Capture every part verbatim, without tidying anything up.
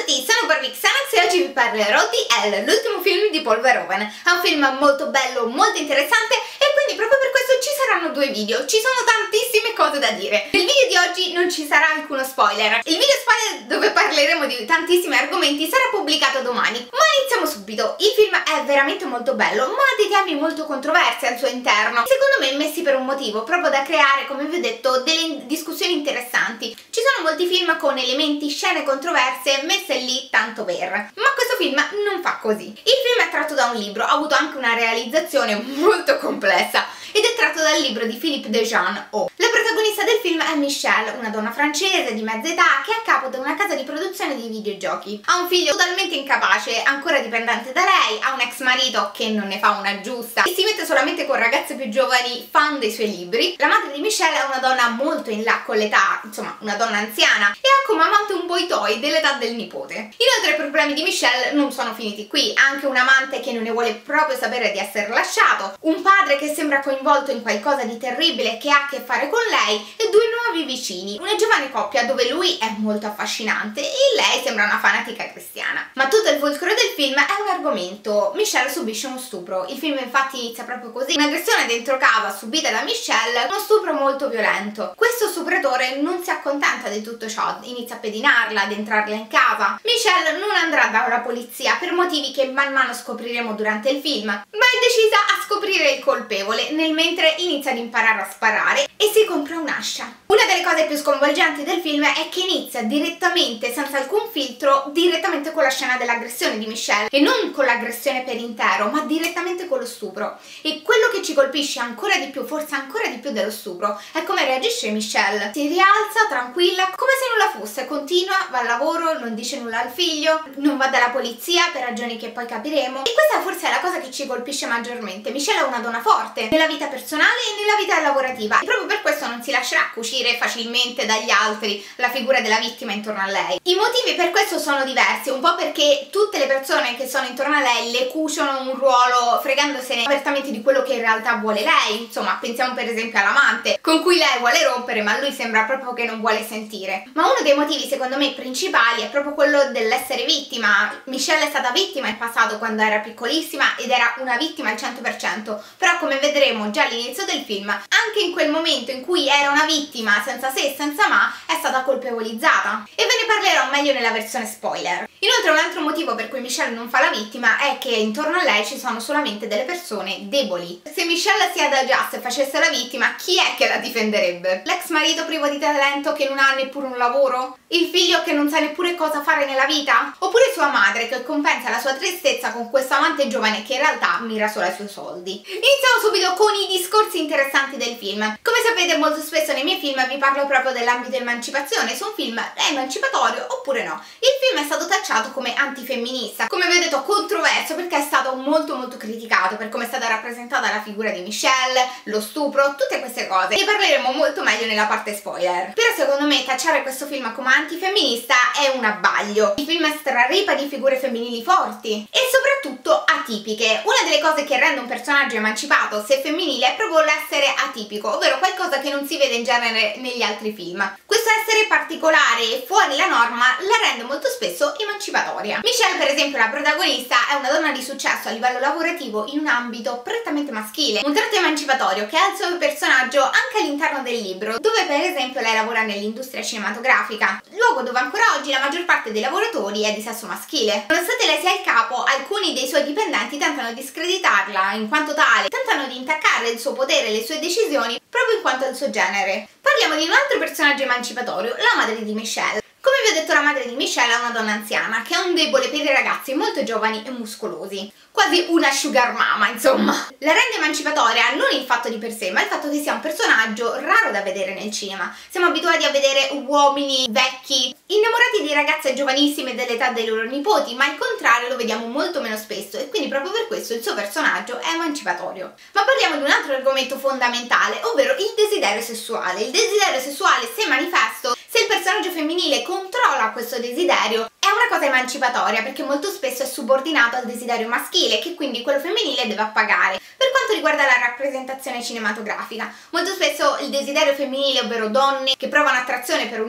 tutti, sono Barbie Xanax e oggi vi parlerò di Elle, l'ultimo film di Paul Verhoeven. È un film molto bello, molto interessante e quindi proprio per questo ci saranno due video. Ci sono tantissime cose da dire. Nel video di oggi non ci sarà alcuno spoiler. Il video spoiler dove parleremo di tantissimi argomenti sarà pubblicato domani. Ma iniziamo subito. Il film è veramente molto bello, ma ha dei temi molto controversi al suo interno. Secondo me messi per un motivo, proprio da creare, come vi ho detto, delle discussioni interessanti. Ci sono molti film con elementi, scene controverse messe lì tanto per. Ma questo film non fa così. Il film è tratto da un libro, ha avuto anche una realizzazione molto complessa ed è tratto dal libro di Philippe Dejean O. La protagonista del film è Michelle, una donna francese di mezza età che è a capo di una casa di produzione di videogiochi. Ha un figlio totalmente incapace, ancora dipendente da lei, ha un ex marito che non ne fa una giusta e si mette solamente con ragazze più giovani fan dei suoi libri. La madre di Michelle è una donna molto in là con l'età, insomma una donna anziana, e ha come amante un boy toy dell'età del nipote. Inoltre i problemi di Michelle non sono finiti qui, ha anche un amante che non ne vuole proprio sapere di essere lasciato, un padre che sembra coinvolto in qualcosa di terribile che ha a che fare con lei e due nuovi vicini, una giovane coppia dove lui è molto affascinante e lei sembra una fanatica cristiana. Ma tutto il fulcro del film è un argomento: Michelle subisce uno stupro. Il film infatti inizia proprio così, un'aggressione dentro casa subita da Michelle, uno stupro molto violento. Questo stupratore non si accontenta di tutto ciò, inizia a pedinarla, ad entrarla in casa. Michelle non andrà dalla polizia per motivi che man mano scopriremo durante il film, ma è decisa a scoprire il colpevole nel mentre inizia ad imparare a sparare e si compra un'ascia. Una delle cose più sconvolgenti del film è che inizia direttamente, senza alcun filtro, direttamente con la scena dell'aggressione di Michelle, e non con l'aggressione per intero, ma direttamente con lo stupro. E quello che ci colpisce ancora di più, forse ancora di più dello stupro, è come reagisce Michelle. Si rialza tranquilla, come se nulla fosse, continua, va al lavoro, non dice nulla al figlio, non va dalla polizia per ragioni che poi capiremo. E questa forse è la cosa che ci colpisce maggiormente. Michelle è una donna forte nella vita personale e nella vita lavorativa e proprio per questo non si lascerà cucire facilmente dagli altri la figura della vittima intorno a lei. I motivi per questo sono diversi, un po' perché tutte le persone che sono intorno a lei le cuciono un ruolo fregandosene apertamente di quello che in realtà vuole lei. Insomma, pensiamo per esempio all'amante con cui lei vuole rompere ma lui sembra proprio che non vuole sentire. Ma uno dei motivi secondo me principali è proprio quello dell'essere vittima. Michelle è stata vittima in passato quando era piccolissima ed era una vittima al cento per cento, però come vedremo già all'inizio del film, anche in quel momento in cui era una vittima senza se e senza ma, è stata colpevolizzata. E ve ne parlerò meglio nella versione spoiler. Inoltre un altro motivo per cui Michelle non fa la vittima è che intorno a lei ci sono solamente delle persone deboli. Se Michelle si adagiasse e facesse la vittima, chi è che la difenderebbe? L'ex marito privo di talento che non ha neppure un lavoro? Il figlio che non sa neppure cosa fare nella vita? Oppure sua madre che compensa la sua tristezza con questo amante giovane che in realtà mira solo ai suoi soldi? Iniziamo subito con i discorsi interessanti del film. Come sapete, molto spesso nei miei film vi parlo proprio dell'ambito emancipazione, se un film è emancipatorio oppure no. Il film è stato tacciato come antifemminista, come vi ho detto controverso perché è stato molto molto criticato per come è stata rappresentata la figura di Michelle, lo stupro, tutte queste cose. Ne parleremo molto meglio nella parte spoiler. Però secondo me tacciare questo film come antifemminista è un abbaglio. Il film straripa di figure femminili forti e soprattutto atipiche. Una delle cose che rende un personaggio emancipato, se femminile, è proprio l'essere atipico, ovvero qualcosa che non si vede in genere negli altri film. Questo essere particolare e fuori la norma la rende molto spesso emancipatoria. Michelle, per esempio, la protagonista, è una donna di successo a livello lavorativo in un ambito prettamente maschile, un tratto emancipatorio che ha il suo personaggio anche all'interno del libro, dove per esempio lei lavora nell'industria cinematografica, luogo dove ancora oggi la maggior parte dei lavoratori è di sesso maschile. Nonostante lei sia il capo, alcuni dei suoi dipendenti tentano di screditarla in quanto tale, tentano di intaccare il suo potere e le sue decisioni proprio in quanto al suo genere. Parliamo di un altro personaggio emancipatorio, la madre di Michelle. Come vi ho detto, la madre di Michelle è una donna anziana che ha un debole per i ragazzi molto giovani e muscolosi, quasi una sugar mama, insomma. La rende emancipatoria non il fatto di per sé, ma il fatto che sia un personaggio raro da vedere nel cinema. Siamo abituati a vedere uomini vecchi innamorati di ragazze giovanissime dell'età dei loro nipoti, ma al contrario lo vediamo molto meno spesso e quindi proprio per questo il suo personaggio è emancipatorio. Ma parliamo di un altro argomento fondamentale, ovvero il desiderio sessuale. Il desiderio sessuale, se manifesto, se il personaggio femminile controlla questo desiderio, è una cosa emancipatoria perché molto spesso è subordinato al desiderio maschile, che quindi quello femminile deve appagare. Per quanto riguarda la rappresentazione cinematografica, molto spesso il desiderio femminile, ovvero donne che provano attrazione per un uomo,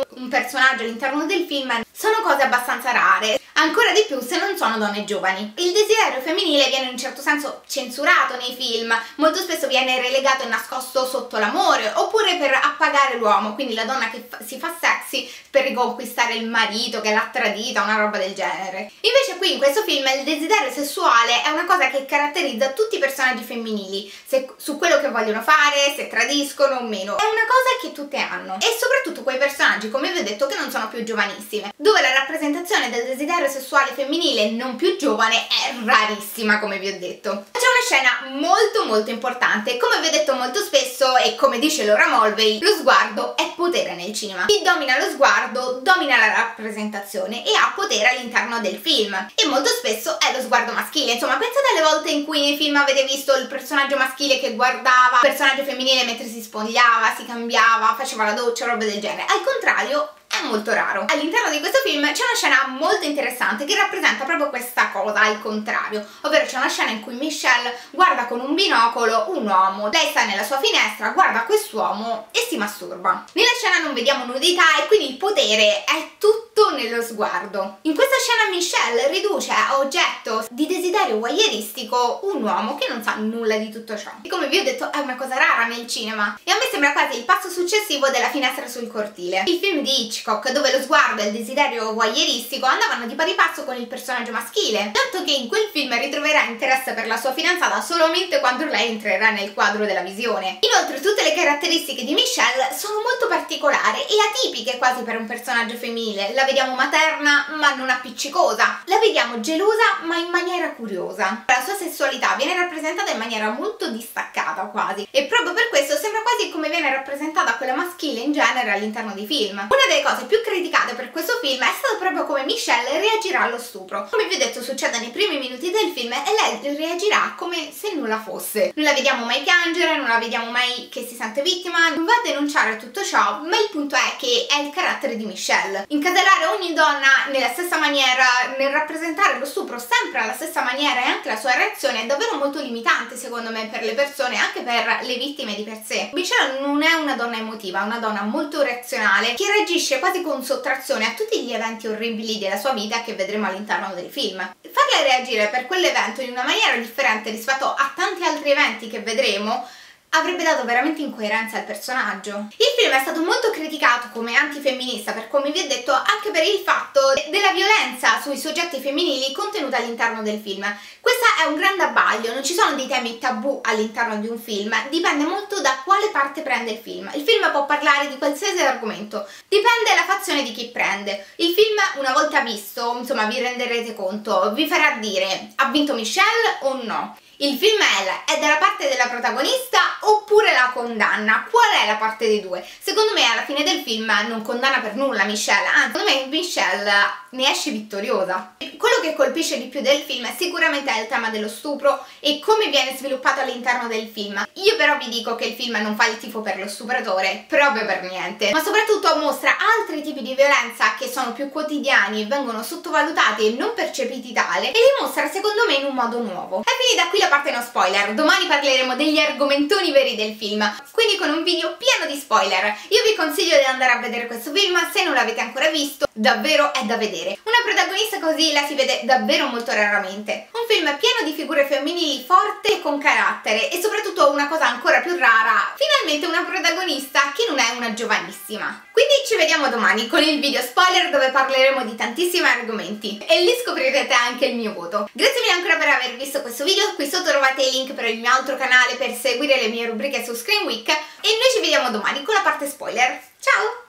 un personaggio all'interno del film sono cose abbastanza rare, ancora di più se non sono donne giovani. Il desiderio femminile viene in un certo senso censurato nei film, molto spesso viene relegato e nascosto sotto l'amore oppure per appagare l'uomo, quindi la donna che fa si fa sexy per riconquistare il marito che l'ha tradita, una roba del genere. Invece qui in questo film il desiderio sessuale è una cosa che caratterizza tutti i personaggi femminili, se, su quello che vogliono fare, se tradiscono o meno. È una cosa che tutte hanno, e soprattutto quei personaggi, come vi ho detto, che non sono più giovanissime, dove la rappresentazione del desiderio sessuale femminile non più giovane è rarissima, come vi ho detto. C'è una scena molto molto importante, come vi ho detto molto spesso e come dice Laura Mulvey, lo sguardo è potere nel cinema. Chi domina lo sguardo domina la rappresentazione e ha potere all'interno del film, e molto spesso è lo sguardo maschile. Insomma, pensate alle volte in cui nei film avete visto il personaggio maschile che guardava il personaggio femminile mentre si spogliava, si cambiava, faceva la doccia, robe del genere. Al contrario, è molto raro. All'interno di questo film c'è una scena molto interessante che rappresenta proprio questa cosa al contrario, ovvero c'è una scena in cui Michelle guarda con un binocolo un uomo, lei sta nella sua finestra, guarda quest'uomo e si masturba. Nella scena non vediamo nudità e quindi il potere è tutto nello sguardo. In questa scena Michelle riduce a oggetto di desiderio voyeuristico un uomo che non sa nulla di tutto ciò. E come vi ho detto è una cosa rara nel cinema, e a me sembra quasi il passo successivo della finestra sul cortile. Il film di Hitchcock, dove lo sguardo e il desiderio voyeuristico andavano di pari passo con il personaggio maschile, tanto che in quel film ritroverà interesse per la sua fidanzata solamente quando lei entrerà nel quadro della visione. Inoltre tutte le caratteristiche di Michelle sono molto particolari e atipiche quasi per un personaggio femminile. La vediamo materna ma non appiccicosa, la vediamo gelosa ma in maniera curiosa. La sua sessualità viene rappresentata in maniera molto distaccata quasi, e proprio per questo sembra quasi come viene rappresentata quella maschile in genere all'interno dei film. Una delle cose più criticate per questo film è stato proprio come Michelle reagirà allo stupro. Come vi ho detto succede nei primi minuti del film e lei reagirà come se nulla fosse. Non la vediamo mai piangere, non la vediamo mai che si sente vittima, non va a denunciare tutto ciò, ma il punto è che è il carattere di Michelle. Incasellare ogni donna nella stessa maniera, nel rappresentare lo stupro sempre alla stessa maniera, e anche la sua reazione è davvero molto limitante secondo me per le persone, anche per le vittime di per sé. Michelle non è una donna emotiva, è una donna molto reazionale che reagisce quasi con sottrazione a tutti gli eventi orribili della sua vita che vedremo all'interno del film. Farla reagire per quell'evento in una maniera differente rispetto a tanti altri eventi che vedremo avrebbe dato veramente incoerenza al personaggio. Il film è stato molto criticato come antifemminista, per come vi ho detto, anche per il fatto della violenza sui soggetti femminili contenuta all'interno del film. Questo è un grande abbaglio, non ci sono dei temi tabù all'interno di un film, dipende molto da quale parte prende il film. Il film può parlare di qualsiasi argomento, dipende dalla fazione di chi prende. Il film, una volta visto, insomma, vi renderete conto, vi farà dire ha vinto Michelle o no. Il film è, è dalla parte della protagonista oppure la condanna? Qual è la parte dei due? Secondo me alla fine del film non condanna per nulla Michelle, anzi secondo me Michelle ne esce vittoriosa. Quello che colpisce di più del film sicuramente è il tema dello stupro e come viene sviluppato all'interno del film. Io però vi dico che il film non fa il tifo per lo stupratore, proprio per niente, ma soprattutto mostra altri tipi di violenza che sono più quotidiani e vengono sottovalutati e non percepiti tale, e li mostra secondo me in un modo nuovo. È finita qui la parte no spoiler, domani parleremo degli argomentoni veri del film, quindi con un video pieno di spoiler. Io vi consiglio di andare a vedere questo film se non l'avete ancora visto, davvero è da vedere. Una protagonista così la si vede davvero molto raramente. Un film pieno di figure femminili forti e con carattere, e soprattutto una cosa ancora più rara, finalmente una protagonista che non è una giovanissima. Quindi ci vediamo domani con il video spoiler dove parleremo di tantissimi argomenti e lì scoprirete anche il mio voto. Grazie mille ancora per aver visto questo video, qui sotto trovate i link per il mio altro canale per seguire le mie rubriche su Screen Week, e noi ci vediamo domani con la parte spoiler. Ciao!